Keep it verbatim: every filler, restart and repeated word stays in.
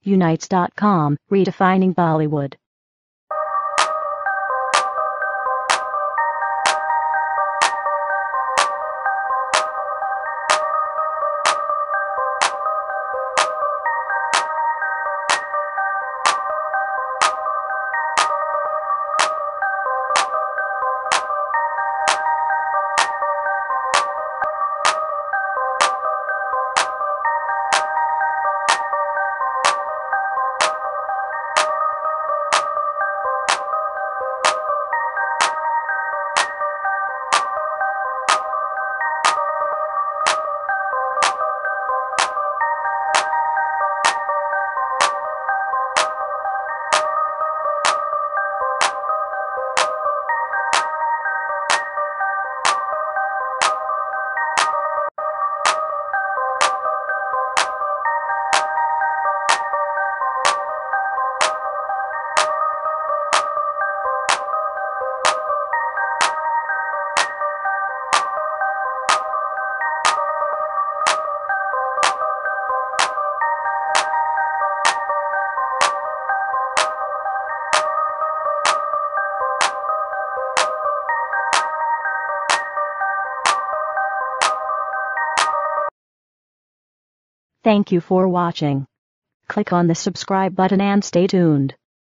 Unites dot com, redefining Bollywood. Thank you for watching. Click on the subscribe button and stay tuned.